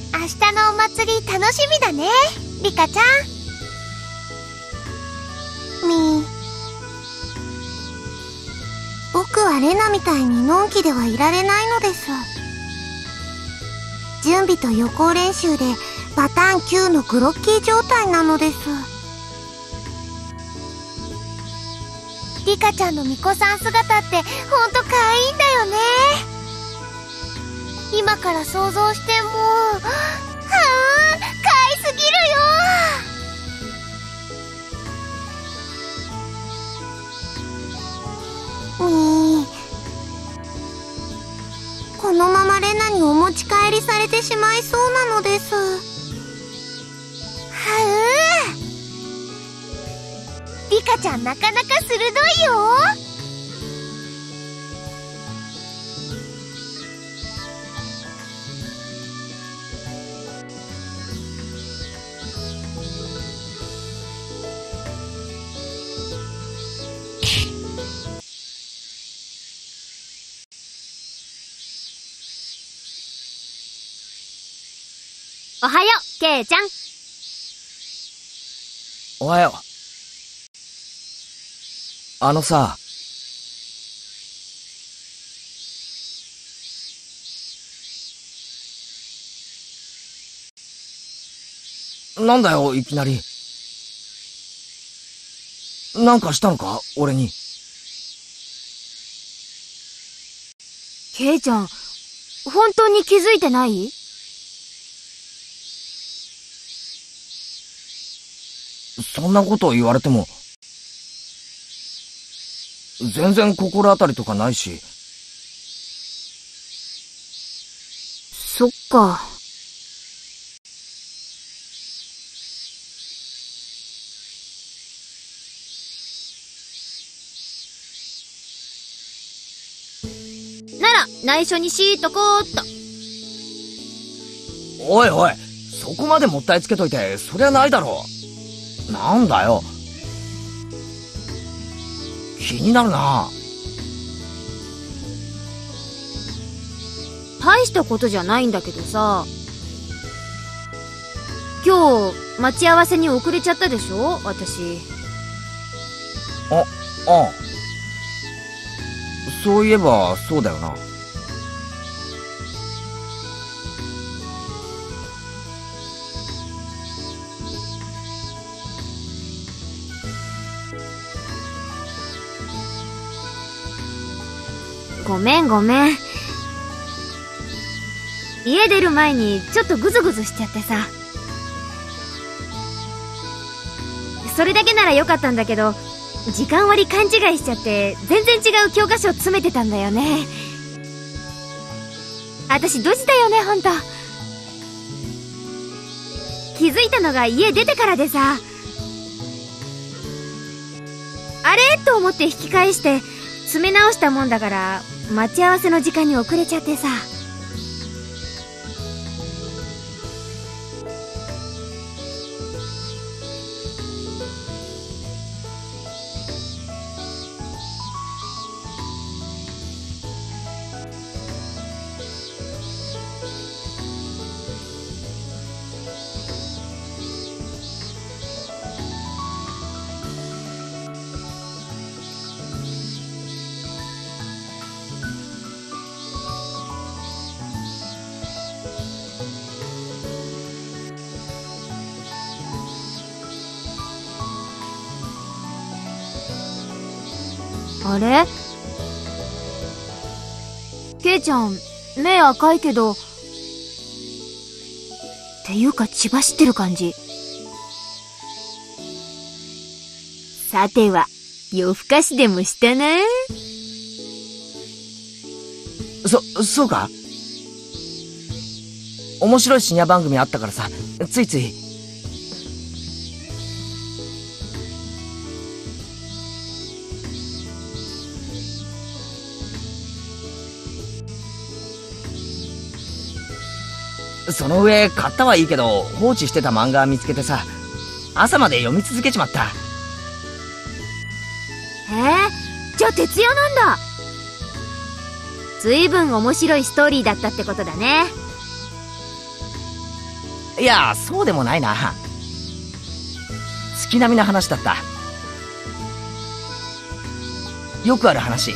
明日のお祭り楽しみだね、リカちゃん。 僕はレナみたいにのんきではいられないのです。準備と予行練習でパターン9のグロッキー状態なのです。 リカちゃんの巫女さん姿ってほんと可愛いんだよね。今から想像しても可愛すぎるよ。 このままレナにお持ち帰りされてしまいそうなのです。 リカちゃんなかなか鋭いよ。 おはよう、ケイちゃん。 おはよう。さ、なんだよ、いきなり。なんかしたのか、俺に。 ケイちゃん、本当に気づいてない？ そんなこと言われても、全然心当たりとかないし。 そっか。なら、内緒にしとこーっと。 おいおい、そこまでもったいつけといて、そりゃないだろう。なんだよ。気になるな。 大したことじゃないんだけどさ。今日、待ち合わせに遅れちゃったでしょ、私。 ああ。そういえば、そうだよな。 ごめん。家出る前にちょっとグズグズしちゃってさ。それだけならよかったんだけど、時間割勘違いしちゃって全然違う教科書詰めてたんだよね。私ドジだよね、ほんと。気づいたのが家出てからでさ。あれと思って引き返して詰め直したもんだから、待ち合わせの時間に遅れちゃってさ。あれ？ケイちゃん、目赤いけど、っていうか血走ってる感じ。さては、夜更かしでもしたな。 そうか？面白い深夜番組あったからさ、ついつい。その上、買ったはいいけど、放置してた漫画見つけてさ、朝まで読み続けちまった。 じゃあ徹夜なんだ。ずいぶん面白いストーリーだったってことだね。 いや、そうでもないな。月並みな話だった。よくある話。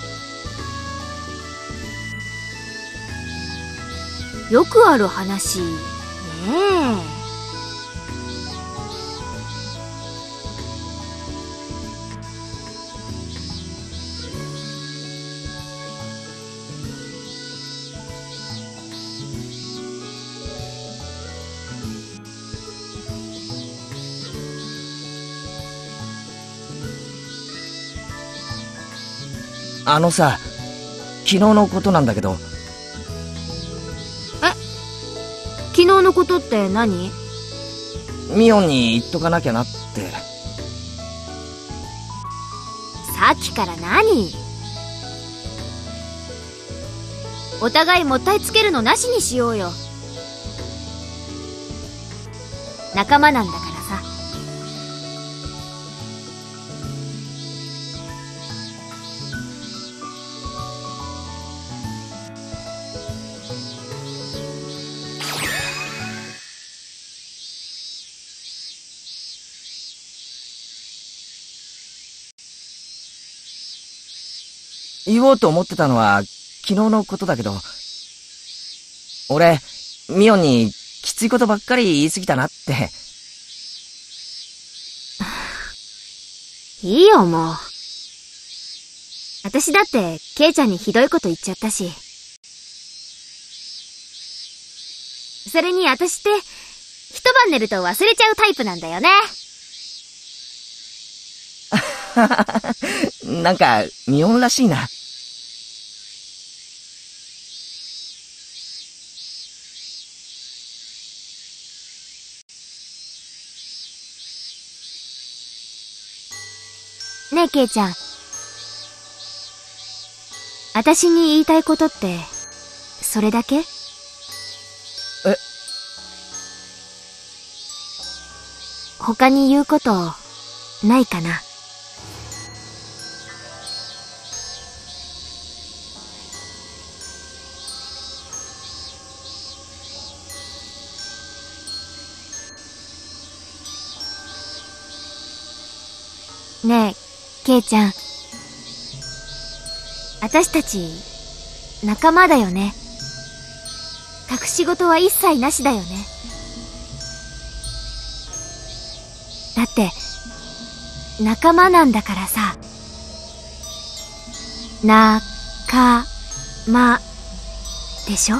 よくある話ねえ。 さ、昨日のことなんだけど。 昨日のことって何？ ミオンに言っとかなきゃなって。 さっきから何？お互いもったいつけるのなしにしようよ。仲間なんだからさ。 言おうと思ってたのは昨日のことだけど、俺、ミオンにきついことばっかり言い過ぎたなって。 いいよ、もう。私だって、ケイちゃんにひどいこと言っちゃったし。それに私って、一晩寝ると忘れちゃうタイプなんだよね。 なんか、ミオンらしいな。 ねえ、ケイちゃん。私に言いたいことって、それだけ？他に言うこと、ないかな？ねえ、ケイちゃん。私たち、仲間だよね。隠し事は一切なしだよね。だって、仲間なんだからさ。なかまでしょ？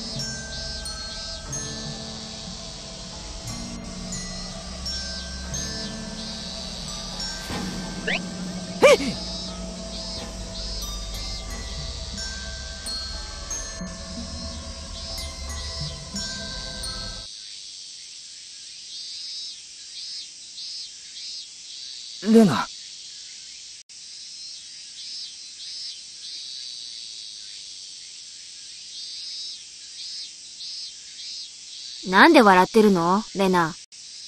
レナ。 なんで笑ってるの？レナ。 だって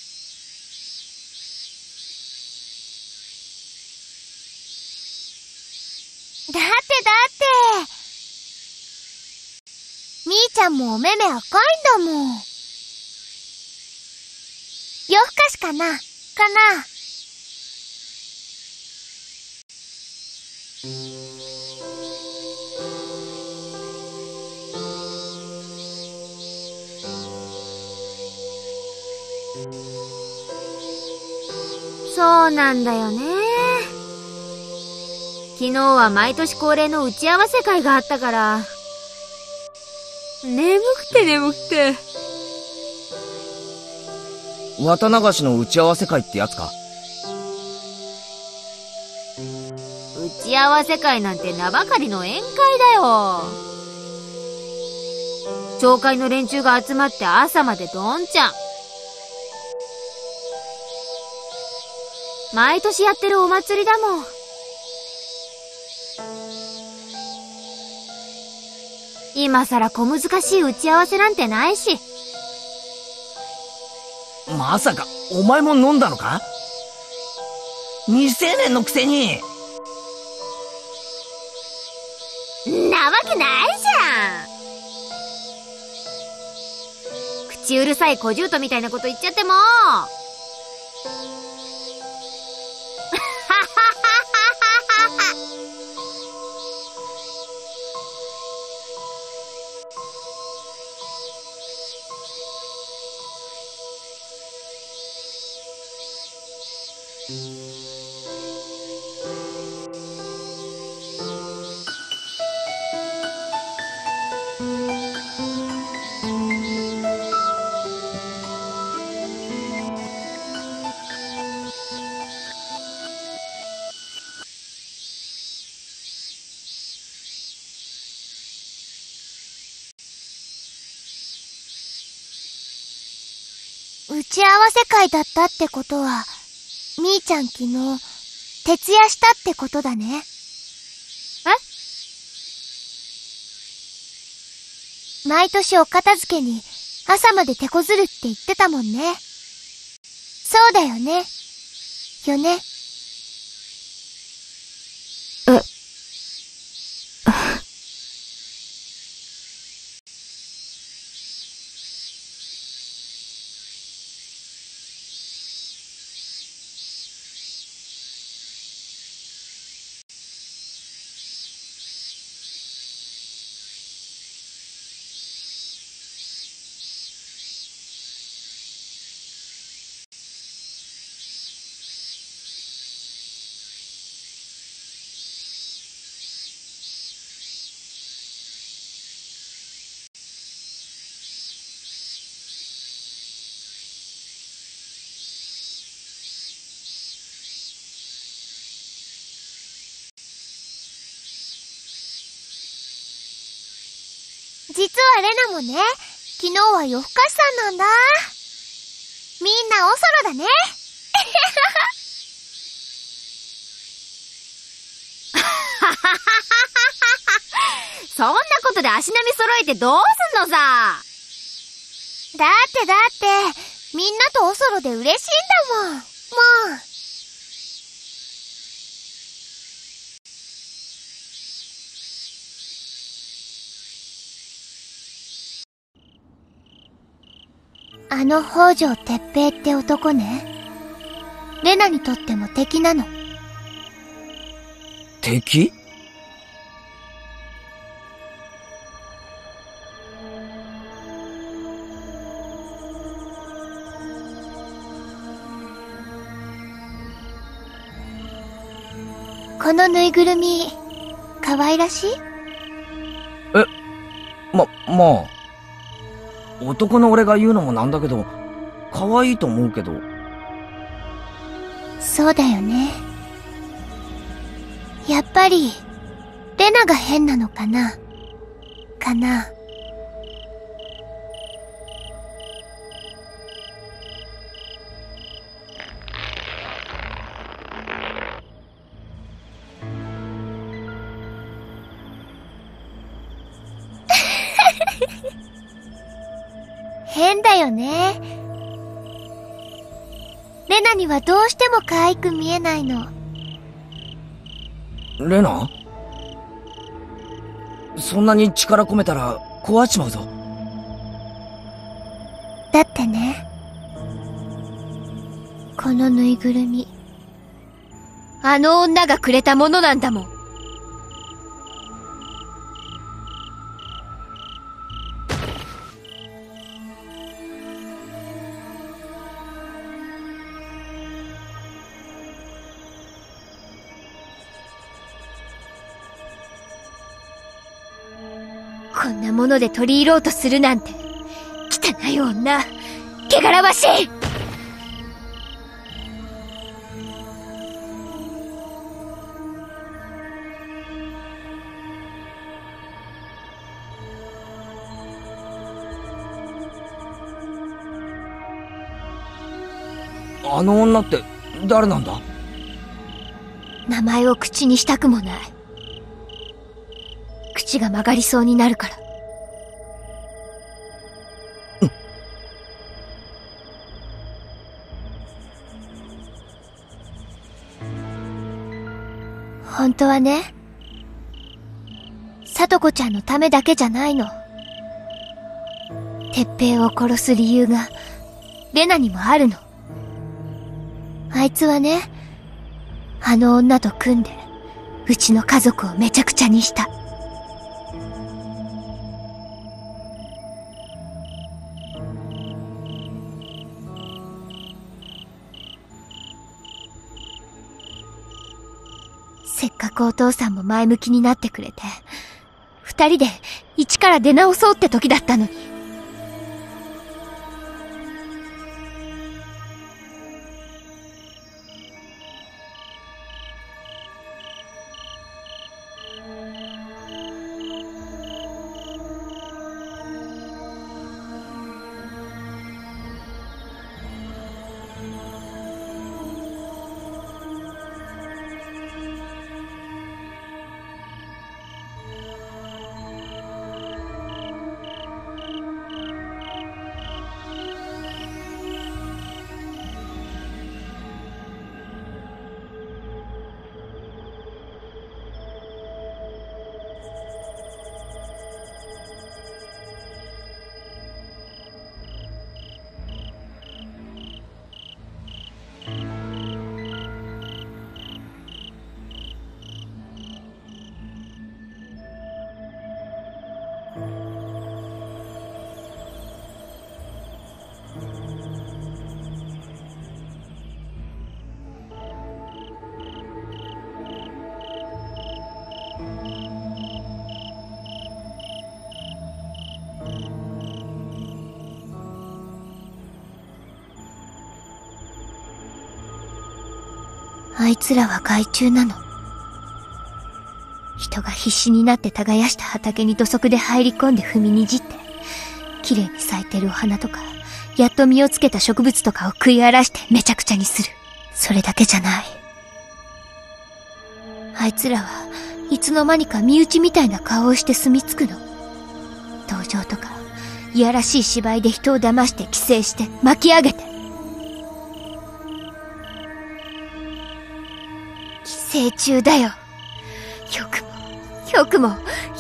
みーちゃんもお目目赤いんだもん。夜更かしかな？ そうなんだよね。昨日は毎年恒例の打ち合わせ会があったから、眠くて。 綿流しの打ち合わせ会ってやつか？ 打ち合わせ会なんて名ばかりの宴会だよ。町会の連中が集まって朝までどんちゃん。毎年やってるお祭りだもん。今さら小難しい打ち合わせなんてないし。 まさか、お前も飲んだのか？未成年のくせに。 なわけないじゃん。 口うるさい小獣みたいなこと言っちゃっても打ち合わせ会だったってことは、みーちゃん昨日、徹夜したってことだね。毎年お片付けに朝まで手こずるって言ってたもんね。そうだよね。よね。実はレナもね、昨日は夜更かしさんなんだ。みんなおそろだね。 そんなことで足並み揃えてどうすんのさ。 だって、みんなとおそろで嬉しいんだもん。もう。あの北条哲平って男ね。レナにとっても敵なの。 敵？ このぬいぐるみ、可愛らしい？ まあ。男の俺が言うのもなんだけど、可愛いと思うけど。 そうだよね。やっぱり、レナが変なのかな？変だよね。レナにはどうしても可愛く見えないの。 レナ？そんなに力込めたら壊っちまうぞ。 だってね、このぬいぐるみ、 あの女がくれたものなんだもん。こんなもので取り入ろうとするなんて、汚い女、汚らわしい。 あの女って誰なんだ？ 名前を口にしたくもない。口が曲がりそうになるから。 本当はね、さとこちゃんのためだけじゃないの。 鉄平を殺す理由が、レナにもあるの。あいつはね、あの女と組んで、うちの家族をめちゃくちゃにした。せっかくお父さんも前向きになってくれて、二人で一から出直そうって時だったのに。あいつらは害虫なの。人が必死になって耕した畑に土足で入り込んで踏みにじって、綺麗に咲いてるお花とか、やっと実をつけた植物とかを食い荒らしてめちゃくちゃにする。それだけじゃない。あいつらはいつの間にか身内みたいな顔をして住み着くの。道場とか、いやらしい芝居で人を騙して寄生して巻き上げて。寄生虫だよ。よくも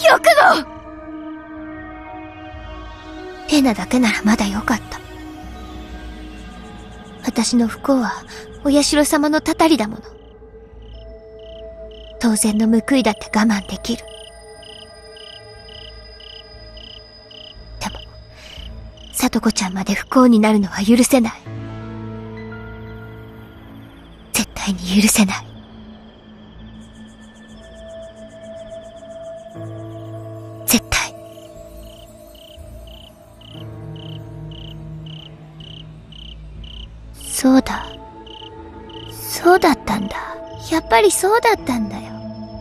レナだけならまだよかった。私の不幸はお社様のたたりだもの。当然の報いだって我慢できる。でも里子ちゃんまで不幸になるのは許せない。絶対に許せない。絶対。そうだったんだ。やっぱりそうだったんだよ。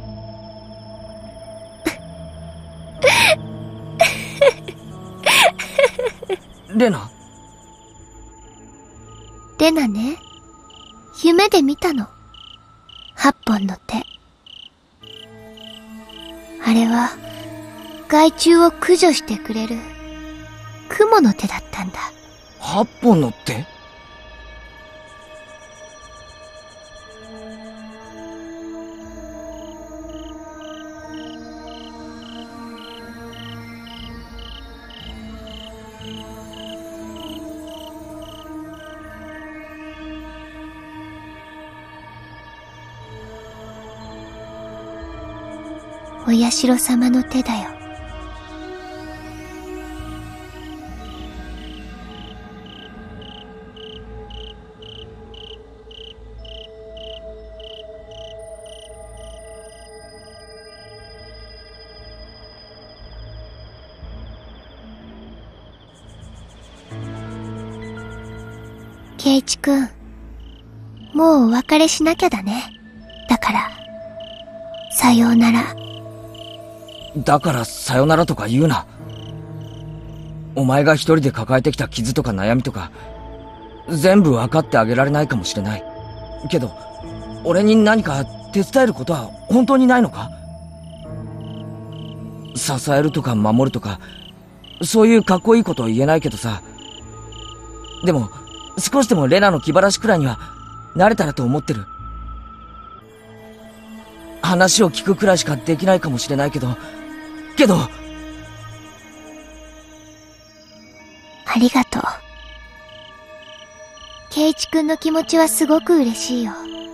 レナね、夢で見たの。8本の手。あれは害虫を駆除してくれる雲の手だったんだ。 8本の手？ お社様の手だよ。圭一くん、もうお別れしなきゃだね。だから、さようなら。 だからさよならとか言うな。お前が一人で抱えてきた傷とか悩みとか、全部分かってあげられないかもしれない。けど、俺に何か手伝えることは本当にないのか？支えるとか守るとか、そういうかっこいいこと言えないけどさ。でも、少しでもレナの気晴らしくらいにはなれたらと思ってる。話を聞くくらいしかできないかもしれないけど、 りがとう。圭一くんの気持ちはすごく嬉しいよ。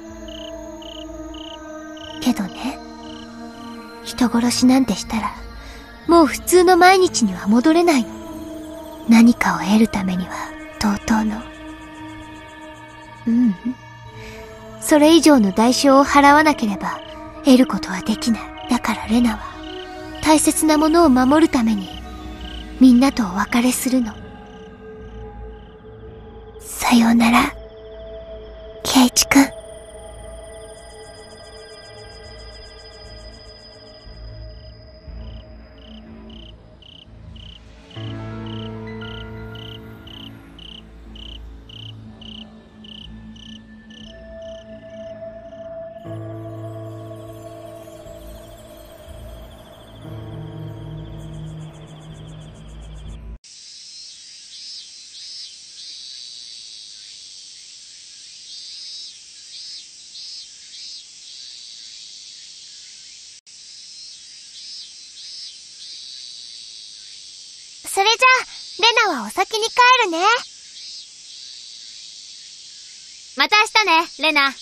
けどね、人殺しなんてしたら、もう普通の毎日には戻れないの。何かを得るためには、同等の。それ以上の代償を払わなければ、得ることはできない。だからレナは、大切なものを守るために、みんなとお別れするの。さようなら、圭一くん。それじゃあ、レナはお先に帰るね。 また明日ね、レナ。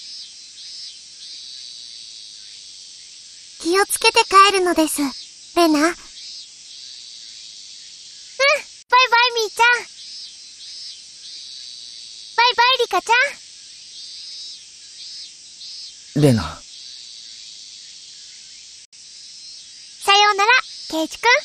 気をつけて帰るのです、レナ。バイバイミーちゃん。バイバイリカちゃん。 レナ。 さようなら、圭一くん。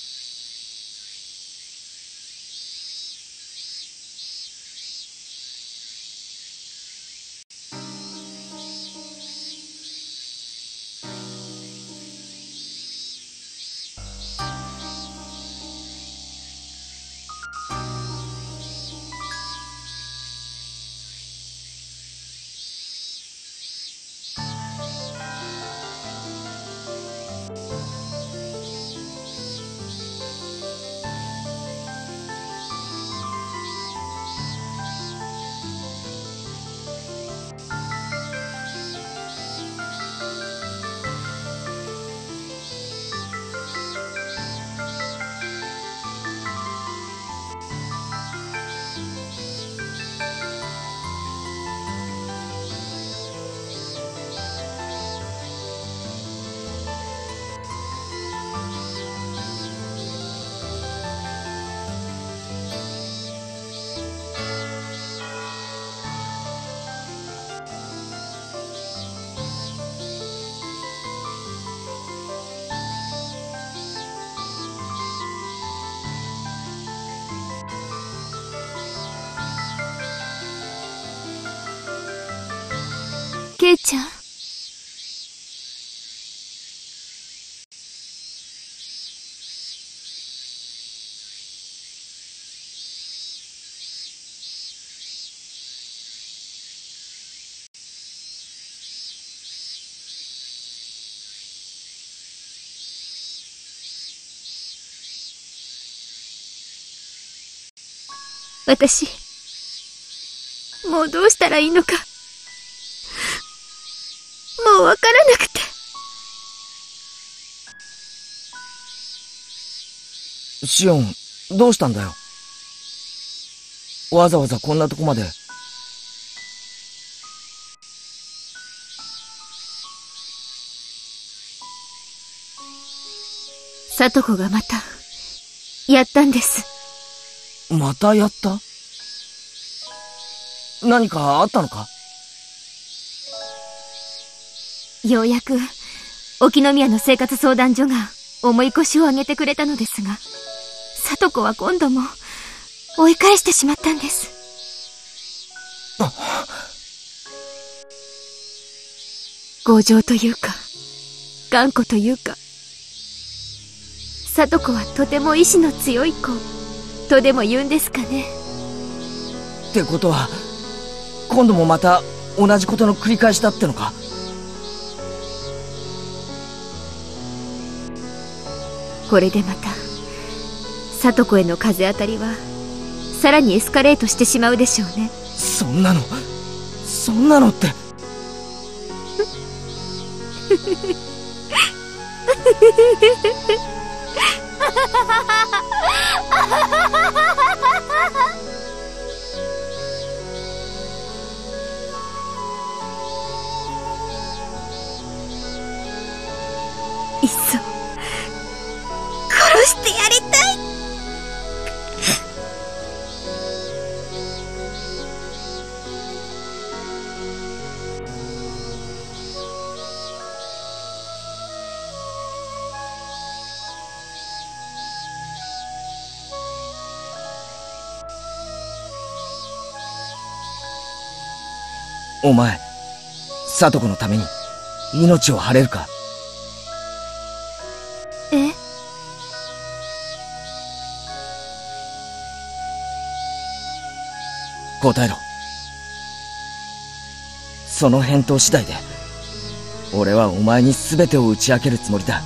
ケイちゃん。私、もうどうしたらいいのか。もうわからなくて。 シオン、どうしたんだよ。わざわざこんなとこまで。 サトコがまた、やったんです。 またやった？何かあったのか？ ようやく、沖宮の生活相談所が重い腰を上げてくれたのですが、サトコは今度も追い返してしまったんです。強情というか、頑固というか、サトコはとても意志の強い子、とでも言うんですかね。 ってことは、今度もまた同じことの繰り返しだってのか？ これでまた、サトコへの風当たりは、さらにエスカレートしてしまうでしょうね。 そんなのって。 いっそ殺してやりたい。 お前、聡子のために命を張れるか？ え？ 答えろ。その返答次第で、俺はお前に全てを打ち明けるつもりだ。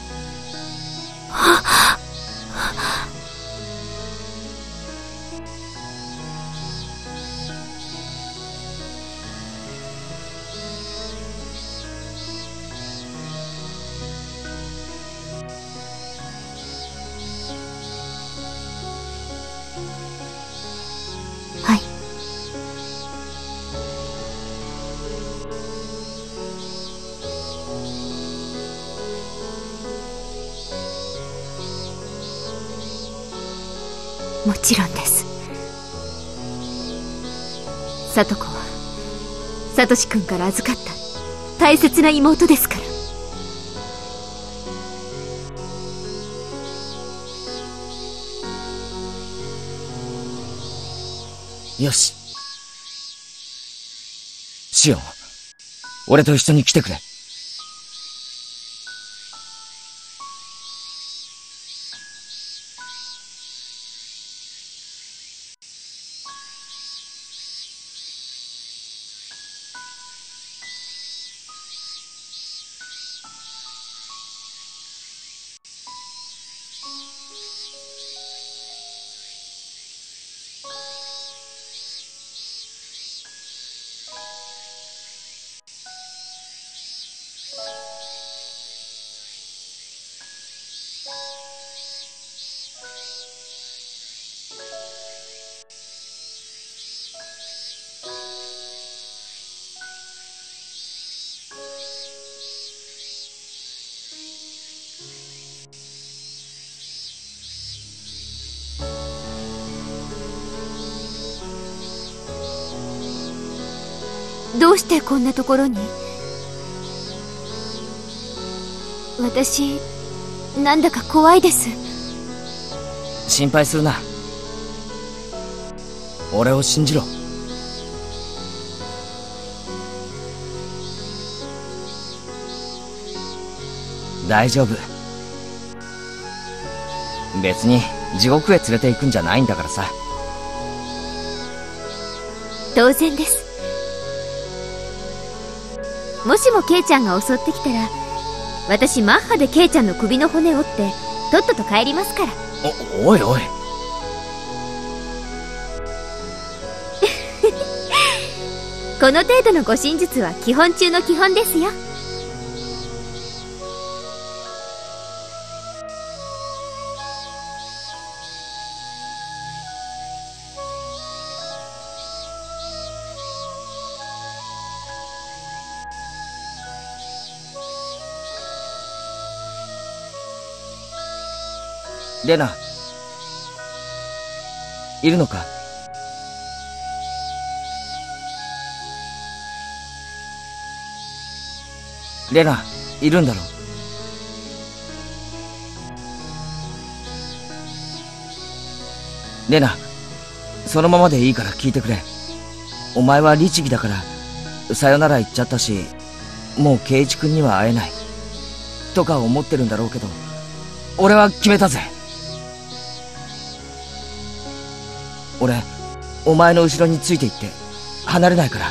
はい。もちろんです。聡子はサトシ君から預かった大切な妹ですから。 よし。シオン、俺と一緒に来てくれ。 どうしてこんなところに？私、なんだか怖いです。 心配するな。俺を信じろ。大丈夫。別に地獄へ連れて行くんじゃないんだからさ。 当然です。もしもケイちゃんが襲ってきたら、私マッハでケイちゃんの首の骨折ってとっとと帰りますから。 おいおい。 この程度の護身術は基本中の基本ですよ。 レナ、いるのか？レナ、いるんだろ？レナ、そのままでいいから聞いてくれ。お前は律儀だからさよなら言っちゃったし、もう圭一君には会えないとか思ってるんだろうけど、俺は決めたぜ。俺、お前の後ろについていって離れないから。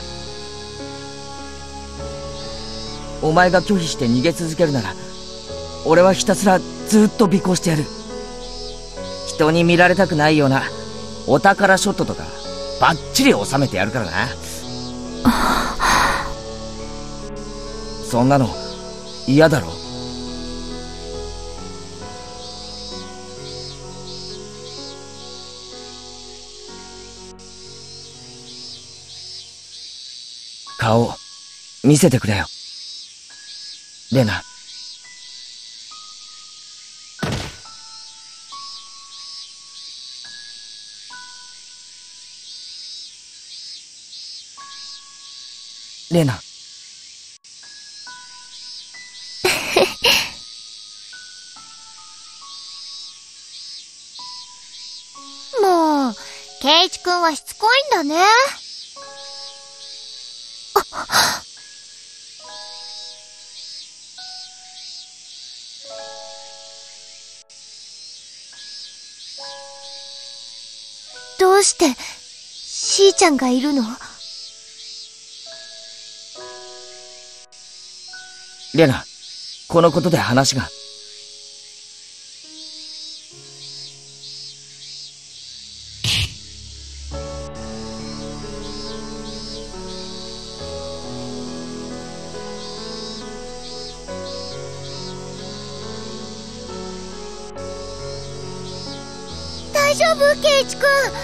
お前が拒否して逃げ続けるなら、俺はひたすらずっと尾行してやる。人に見られたくないようなお宝ショットとかバッチリ収めてやるからな。そんなの嫌だろ？顔見せてくれよ、レナ。 レナ。 もう、ケイチ君はしつこいんだね。どうして、しーちゃんがいるの？ レナ、このことで話が。 大丈夫、ケイチ君？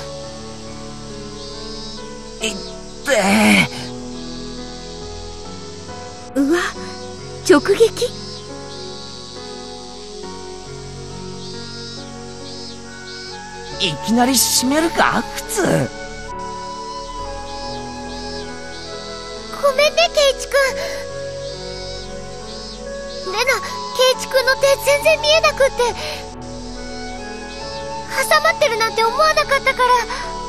うわ、直撃？ いきなり閉めるか、靴。 ごめんね、ケイチ君。レナ、ケイチ君の手全然見えなくって。挟まってるなんて思わなかったから。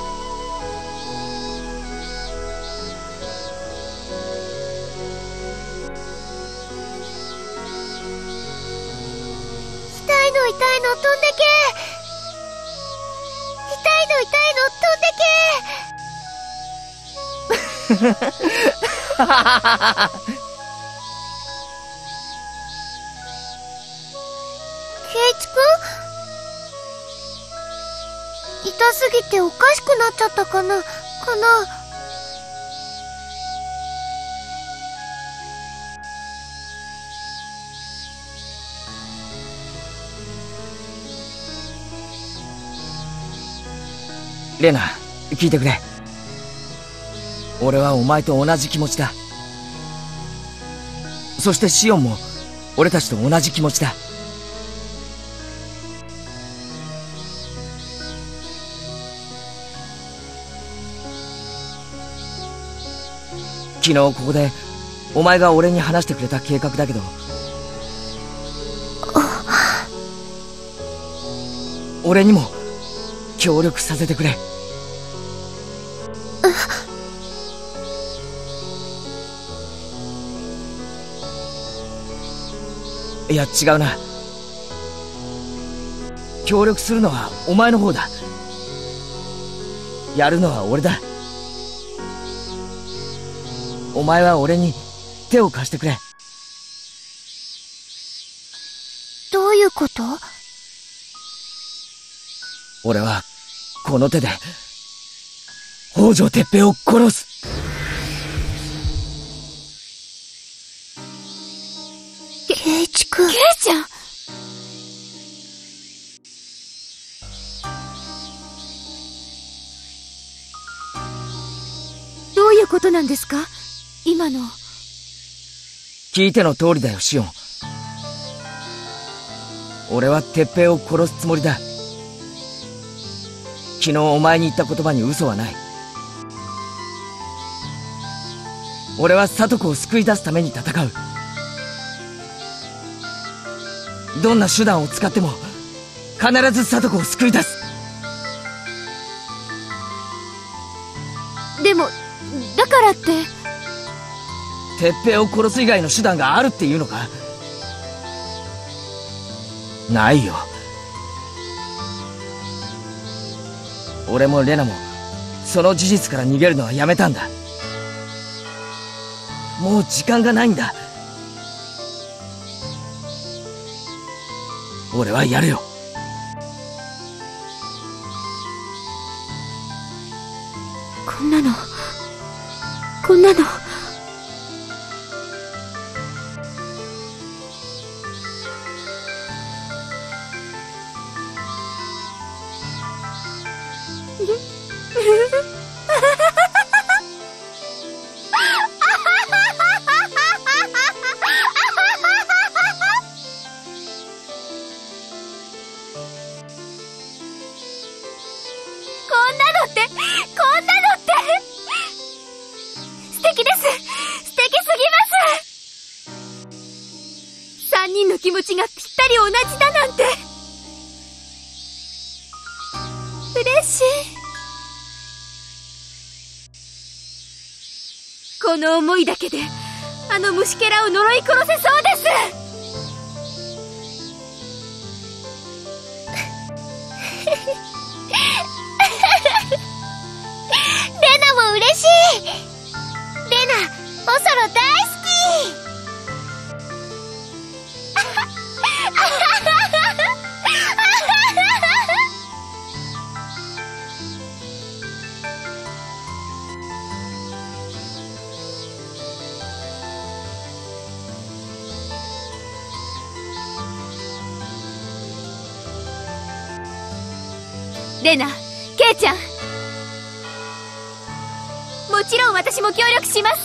痛いの痛いの飛んでけ。痛いの痛いの飛んでけ。ケイチ君？痛すぎておかしくなっちゃったかな？ レナ、聞いてくれ。俺はお前と同じ気持ちだ。そしてシオンも俺たちと同じ気持ちだ。昨日ここでお前が俺に話してくれた計画だけど、俺にも協力させてくれ。いや、違うな。協力するのはお前の方だ。やるのは俺だ。お前は俺に手を貸してくれ。 どういうこと？ 俺はこの手で北条哲平を殺す。 ケイチ君。 ケイちゃん！どういうことなんですか？今の。 聞いての通りだよ、シオン。俺は哲平を殺すつもりだ。昨日お前に言った言葉に嘘はない。俺は聡子を救い出すために戦う。どんな手段を使っても必ず聡子を救い出す。 でも、だからって。 哲平を殺す以外の手段があるっていうのか？ないよ。俺もレナもその事実から逃げるのはやめたんだ。もう時間がないんだ。俺はやるよ。 こんなの。こんなのって素敵です。 同じだなんて。嬉しい。この思いだけであの虫けらを呪い殺せそうです。 レナも嬉しい。レナ、オソロ大好き。 レナ、ケイちゃん、もちろん私も協力します。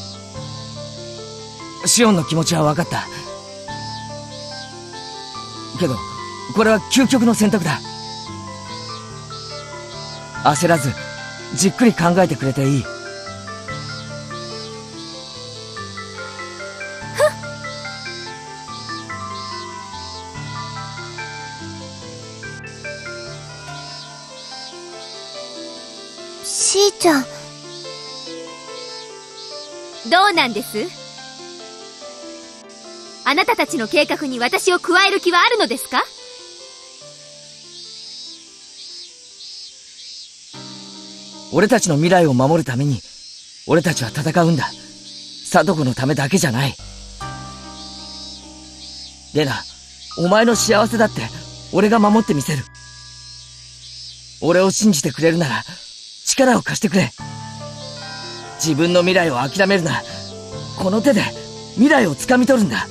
シオンの気持ちは分かった。けどこれは究極の選択だ。焦らずじっくり考えてくれていい。 しーちゃん、 どうなんです？あなたたちの計画に私を加える気はあるのですか？ 俺たちの未来を守るために俺たちは戦うんだ。貞子のためだけじゃない。レナ、お前の幸せだって俺が守ってみせる。俺を信じてくれるなら力を貸してくれ。自分の未来を諦めるな。この手で未来を掴み取るんだ。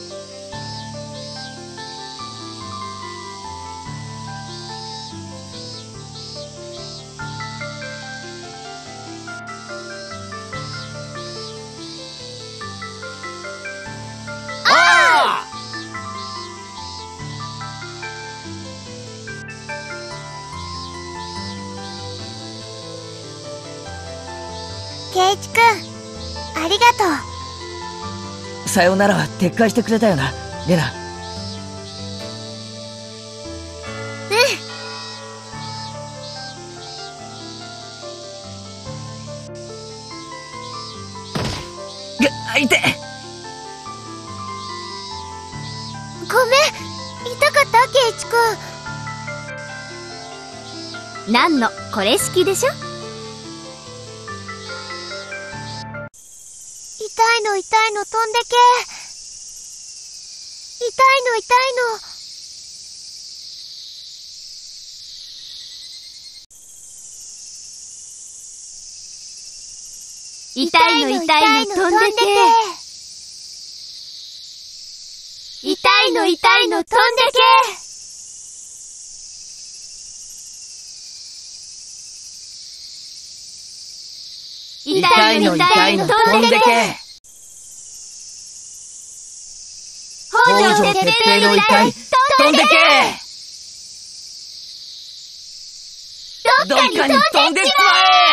ケイチくん、ありがとう。 さよならは撤回してくれたよな、レナ。痛い。 ごめん、痛かった、ケイチくん。なんのこれ式でしょ。 痛いの痛いの、飛んでけ。痛いの痛いの。 痛いの痛いの、飛んでけ。痛いの痛いの、飛んでけ。痛いの痛いの、飛んでけ。北条鉄平の遺体、飛んでけ。どっかに飛んでしまえ。